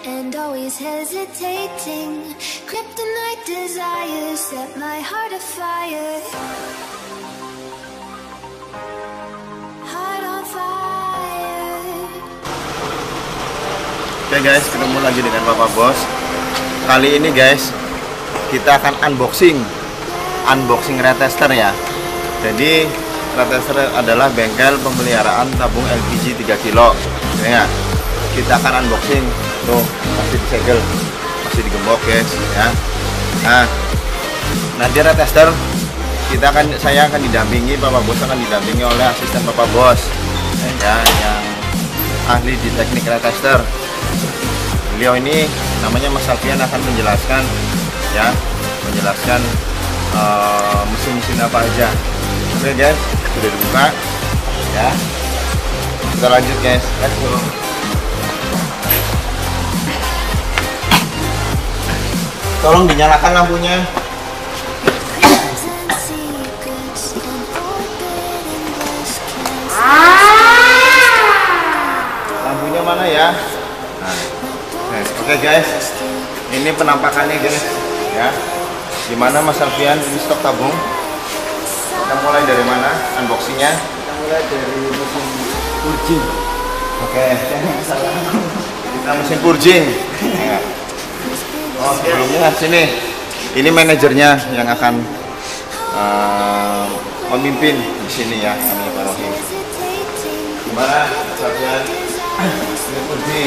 and always hesitating. Kryptonite desires set my heart afire. Heart on fire. Oke guys, ketemu lagi dengan Papa Bos. Kali ini guys, kita akan unboxing retester ya. Jadi retester adalah bengkel pemeliharaan tabung LPG 3 kilo ya. Kita akan unboxing. Tuh, masih disegel, masih digembok guys ya. Nah, nanti retester saya akan didampingi, Papa Bos akan didampingi oleh asisten Papa Bos ya, yang ahli di teknik retester. Beliau ini namanya Mas Alfian, akan menjelaskan ya, mesin-mesin apa aja. Oke guys, sudah dibuka ya, kita lanjut guys, let's go. Tolong dinyalakan lampunya. Lampunya mana ya? Nah, oke guys, ini penampakannya guys ya. Gimana Mas Alfian ini stok tabung? Kita mulai dari mana unboxingnya? Kita mulai dari mesin purging. Oke, kita mesin purging ya. Oh, sebelumnya sini, ini manajernya yang akan memimpin di sini ya, kami Pak Rohim. Gimana Mas Alfian? Ini purging.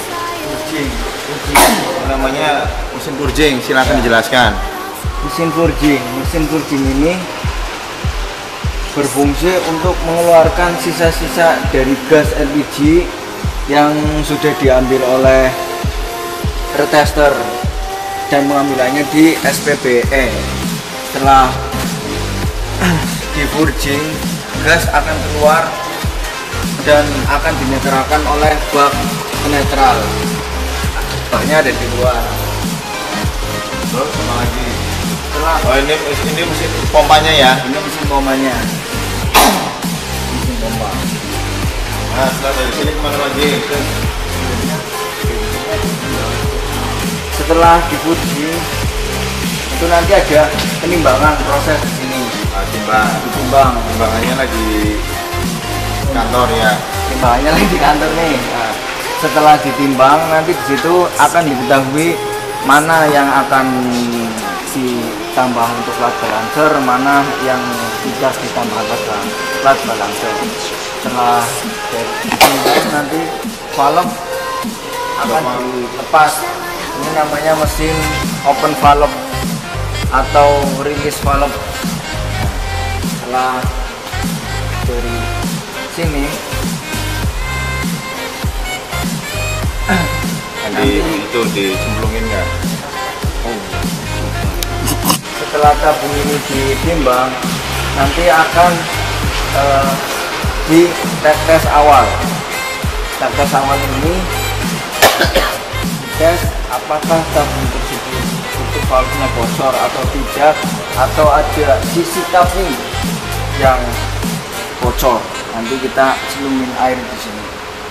Namanya mesin purging, silakan dijelaskan. Mesin purging ini berfungsi untuk mengeluarkan sisa-sisa dari gas LPG yang sudah diambil oleh retester dan mengambilannya di SPBE. Setelah di purging, gas akan keluar dan akan dinetralkan oleh bak penetral. Baknya ada di luar. Terus sama lagi. Oh, ini mesin pompanya ya? Ini mesin pompanya. Mesin pompa. Nah, setelah dari sini kemana lagi? Setelah dipurging, itu nanti ada penimbangan proses di sini. Timbangannya lagi di kantor ya. Timbangannya lagi di kantor nih. Nah, setelah ditimbang, nanti di situ akan diketahui mana yang akan ditambah untuk plat balancer, mana yang tidak ditambahkan plat balancer. Setelah ditimbang, nanti valve akan dilepas. Ini namanya mesin open valve atau release valve. Setelah dari sini nanti itu dicemplungin nggak? Setelah tabung ini ditimbang, nanti akan di tes awal. Tes awal ini tes apakah tabung tersebut itu valve-nya bocor atau tidak, atau ada sisi tabung yang bocor. Nanti kita selumin air di sini,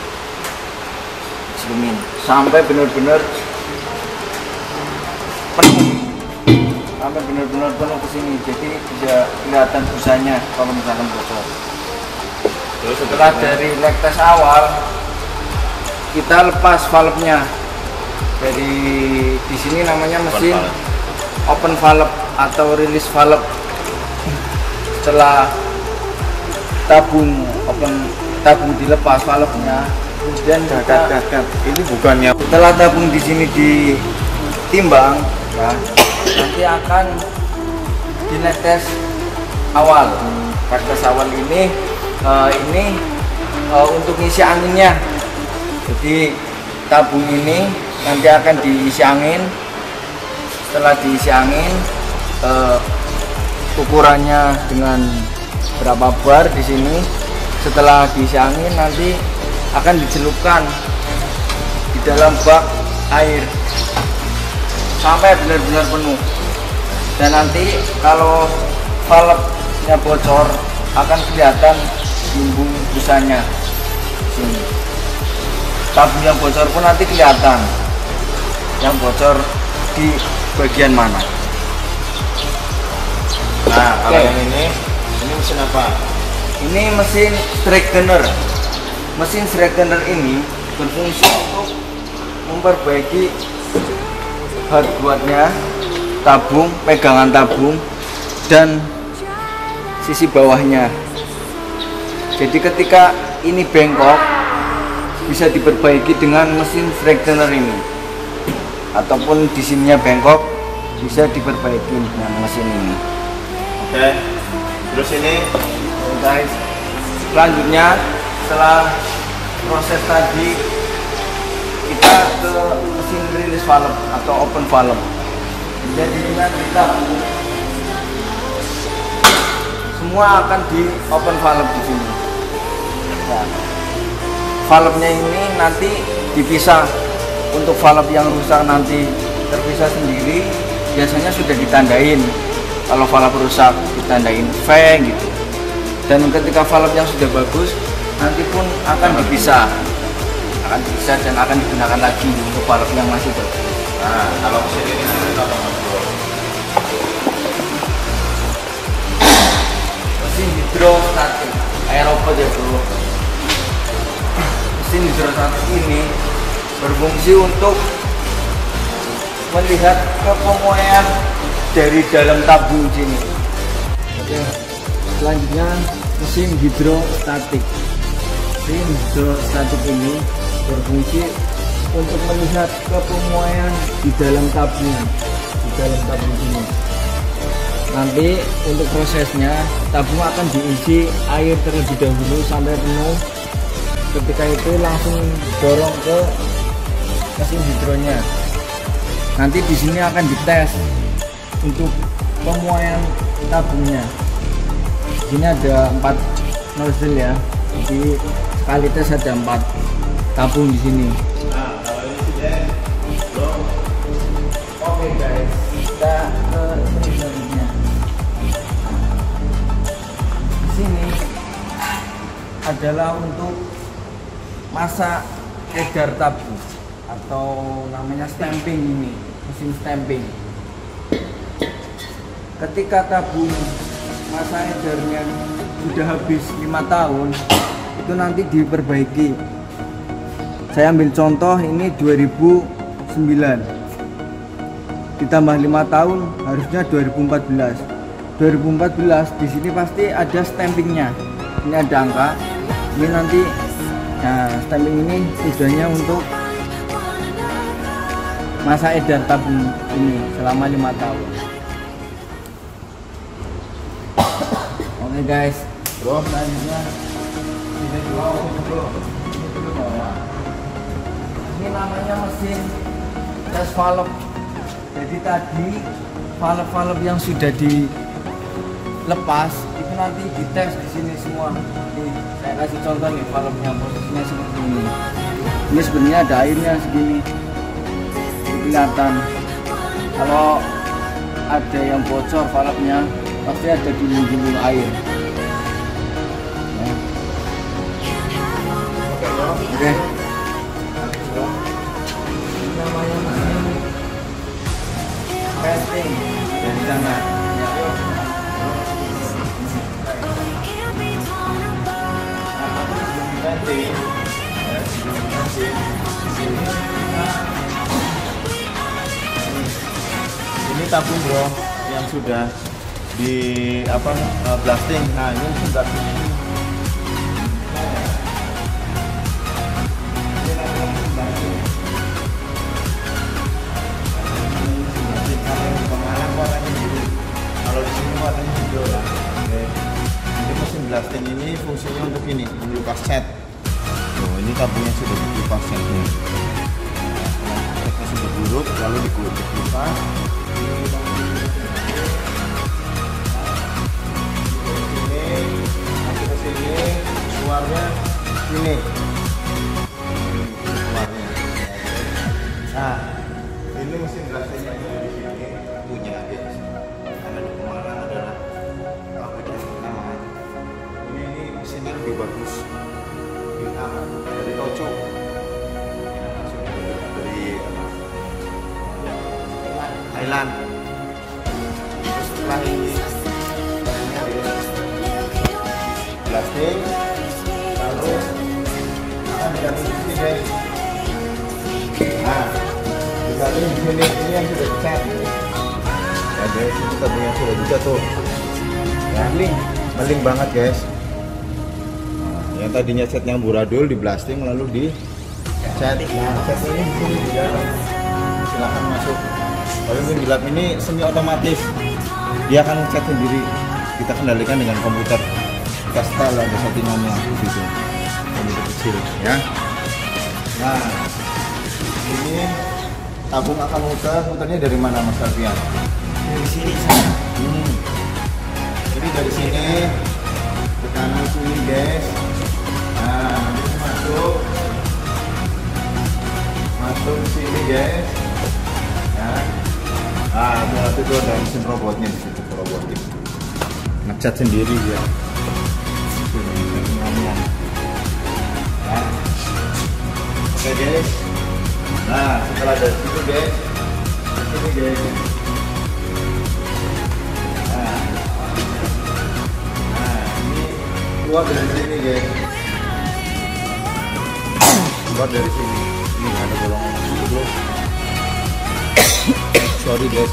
selumin sampai benar-benar penuh, ke sini. Jadi bisa kelihatan busanya kalau misalkan bocor. Terus setelah dari leg tes awal, kita lepas valve-nya. Dari di sini namanya mesin open valve atau release valve. Setelah tabung dilepas valve-nya, kemudian ini bukannya setelah tabung di sini ditimbang ya, nanti akan di leg tes awal. Leg tes awal ini untuk ngisi anginnya. Jadi tabung ini nanti akan diisi angin. Setelah diisi angin, ukurannya dengan berapa bar di sini. Setelah diisi angin, nanti akan dicelupkan di dalam bak air sampai benar-benar penuh. Dan nanti kalau valve-nya bocor, akan kelihatan bumbung busanya sini. Tabung yang bocor pun nanti kelihatan. yang bocor di bagian mana. Nah, kalau Oke. yang ini mesin apa? Ini mesin straightener. Mesin straightener ini berfungsi untuk memperbaiki hard guardnya, tabung, pegangan tabung, dan sisi bawahnya. Jadi ketika ini bengkok bisa diperbaiki dengan mesin straightener ini, ataupun di sininya bengkok bisa diperbaiki dengan mesin ini. Oke. Terus ini Guys, selanjutnya setelah proses tadi kita ke mesin release valve atau open valve. Jadi kita semua akan di open valve di sini. Nah, valve-nya ini nanti dipisah. Untuk valve yang rusak nanti terpisah sendiri. Biasanya sudah ditandain. Kalau valve rusak ditandain V gitu. Dan ketika valve yang sudah bagus nanti pun akan dipisah dan akan digunakan lagi untuk valve yang masih bagus. nah, kalau mesin ini kita apa, Bro? Mesin hidrostatik aerobot ya bro. Mesin hidrostatik ini berfungsi untuk melihat kepemuaian dari dalam tabung sini. Oke, selanjutnya mesin hidrostatik. Mesin hidrostatik ini berfungsi untuk melihat kepemuaian di dalam tabung, ini. Nanti untuk prosesnya tabung akan diisi air terlebih dahulu sampai penuh. Ketika itu langsung dorong ke mesin hidronya. Nanti di sini akan dites untuk pemuaian tabungnya. Di sini ada 4 nozzle ya. Jadi sekali tes ada 4 tabung di sini. Nah, kalau ini sudah, Bro. Oke guys, kita ke selanjutnya. Di sini adalah untuk masa edar tabung atau namanya stamping ini, mesin stamping. Ketika tabung masa edarnya sudah habis 5 tahun, itu nanti diperbaiki. Saya ambil contoh ini 2009. Ditambah 5 tahun harusnya 2014. 2014 di sini pasti ada stampingnya. Ini ada angka. Ini nanti, nah stamping ini tujuannya untuk masa edar tabung ini selama 5 tahun. Oke guys, Bro, selanjutnya ini namanya mesin tes valve. Jadi tadi valve-valve yang sudah dilepas itu nanti dites di sini semua. Nih, saya kasih contoh nih, valve-nya posisinya seperti ini. Ini sebenarnya ada airnya segini. Ini kelihatan. Kalau ada yang bocor valve-nya, pasti ada dinding-dinding air. Nah. Oke. Ini namanya mesin casting dari sana. Ya. Ini tabung bro yang sudah di blasting. Nah ini sudah kalau di sini warnanya hijau lah. Oke. Jadi mesin blasting ini fungsinya untuk ini, melepas cat. Oh, ini tabungnya sudah dilepas catnya. Catnya sudah buruk, lalu dikupas. Masuk ke sini, keluarnya ini. Keluarnya. Nah, ini mesin blasting yang ada di sini punya guys. Karena di pemalang adalah pabrik yang pertama. Ini mesinnya lebih bagus. Dari Toco. Ya, langsung dari tampilan. Terus setelah ini blasting, lalu akan diganti di sini guys. Nah, diganti di sini, ini yang sudah dicat. Ya guys, itu tadi yang sudah dicat tuh. Ya, meling banget guys. Nah, yang tadinya catnya amburadul di blasting lalu di cat. Nah, cat ini di sini di dalam. Silahkan masuk. Tapi gelap ini semi otomatis. Dia akan ngecat sendiri. Kita kendalikan dengan komputer. Kita setel ada settingannya gitu. Komputer kecil ya. Nah, ini tabung akan muternya dari mana Mas Alfian? Dari sini. Jadi dari sini ke kanan sini guys. Nah, nanti masuk sini guys. Ya. Nah, itu ada mesin robotnya di situ, robotik. Ngecat sendiri ya. Ya. Oke guys. Nah, setelah dari situ guys, sini guys. Keluar dari sini guys, keluar dari sini. Ini ada bolongan dulu. Sorry guys,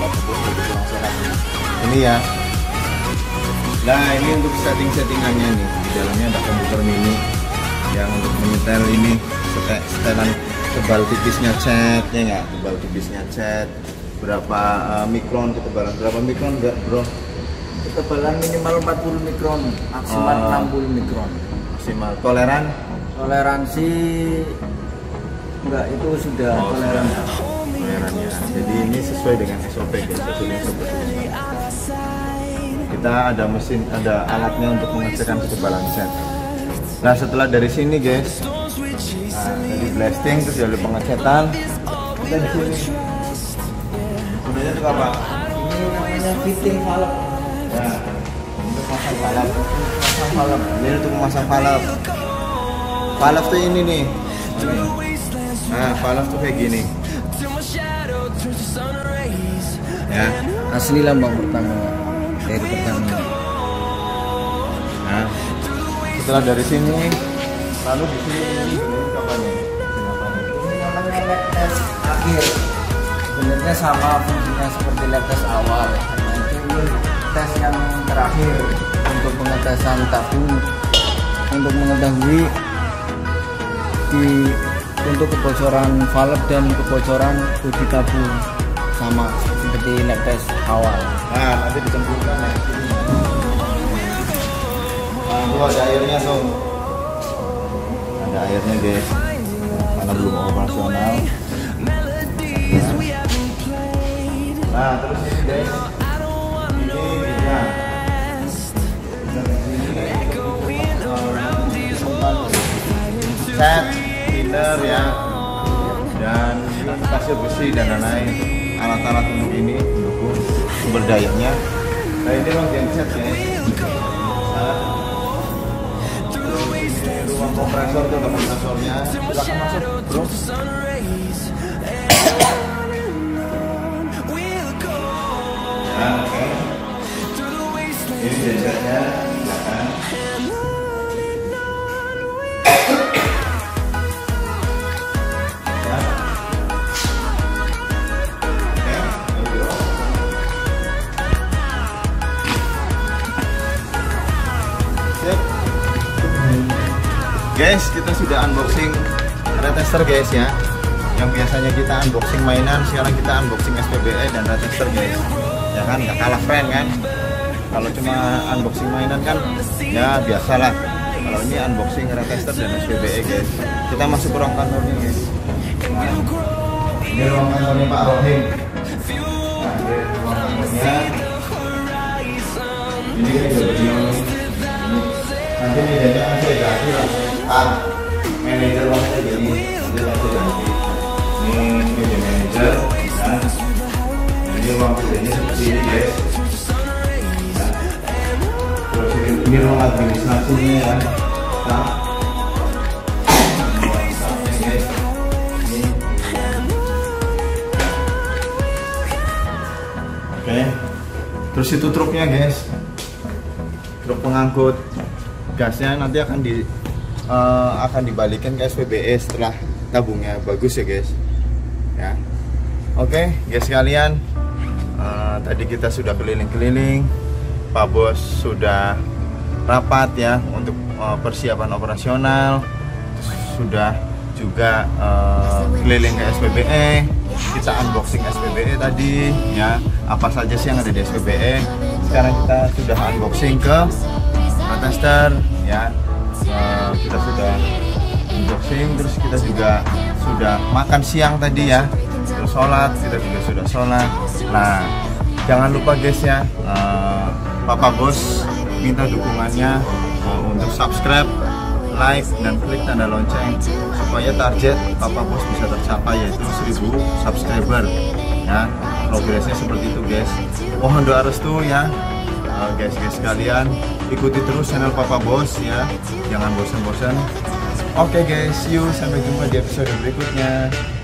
ini ya. Nah, ini untuk settingannya nih. Di dalamnya ada komputer mini yang untuk menyetel ini setelan tebal tipisnya cat, ya nggak? Tebal tipisnya cat. Berapa mikron ketebalan? Berapa mikron enggak bro? Ketebalan minimal 40 mikron, maksimal 60 mikron. Maksimal toleransi enggak, itu sudah toleransi. Tolerannya. Jadi ini sesuai dengan SOP guys, kita ada mesin, ada alatnya untuk mengecekkan ketebalan cat. Nah, setelah dari sini guys, dari blasting terus dari pengecetan, kita di sini. Sebenarnya itu apa? Ini namanya fitting valve. Ya, untuk masang valve. Ini untuk memasang valve. Valve tuh ini nih. Nah, valve tuh kayak gini. Ya, Asli lambang pertama dari pertama. Nah, setelah dari sini, lalu di sini ini apa nih? Ini namanya lab test akhir. Sebenarnya sama fungsinya seperti lab test awal. Nah, ini tes yang terakhir untuk pengetesan tabung, untuk mengetahui untuk kebocoran valve dan kebocoran bodi tabung, sama seperti lab test awal. Nah, nanti dicemplungkan ya. Nah, itu ada airnya tuh. Ada airnya guys. Karena belum operasional. Nah, terus ini guys. Ini bisa. Set, thinner ya. Dan pasir besi dan lain-lain. Alat-alat untuk ini mendukung sumber dayanya. Nah, ini ruang genset guys. Ruang kompresor tuh, ada kompresornya. Silakan masuk bro. Nah, oke. Ini gensetnya, silakan. Guys, kita sudah unboxing retester guys ya. Yang biasanya kita unboxing mainan, sekarang kita unboxing SPBE dan retester guys. Ya kan, nggak kalah keren kan? Kalau cuma unboxing mainan kan, ya biasalah. Kalau ini unboxing retester dan SPBE guys. Kita masuk ke ruang kantornya guys. Nah, ini ruang kantornya Pak Rohim. Nah, ini ruang kantornya. Ini kan juga beliau nih. Nanti mejanya kan saya ganti lah. Manajer waktu jadi dia langsung ganti. Ini meja manajer, dan ini ruang kerjanya seperti ini guys. Nah, terus ini ruang administrasinya ya. Nah, guys. Ini. Terus itu truknya guys, truk pengangkut gasnya nanti akan dibalikin ke SPBE setelah tabungnya bagus ya guys ya. Oke guys sekalian, tadi kita sudah keliling-keliling, Pak Bos sudah rapat ya untuk persiapan operasional, sudah juga keliling ke SPBE, kita unboxing SPBE tadi ya, apa saja sih yang ada di SPBE. Sekarang kita sudah unboxing ke tester ya, kita sudah unboxing, terus kita juga sudah makan siang tadi ya, terus sholat, kita juga sudah sholat. Nah jangan lupa guys ya, Papa Bos minta dukungannya untuk subscribe, like, dan klik tanda lonceng supaya target Papa Bos bisa tercapai, yaitu 1000 subscriber ya. Progresnya seperti itu guys, mohon doa restu ya guys sekalian, ikuti terus channel Papa Bos ya, jangan bosan-bosan. Oke guys, see you, sampai jumpa di episode berikutnya.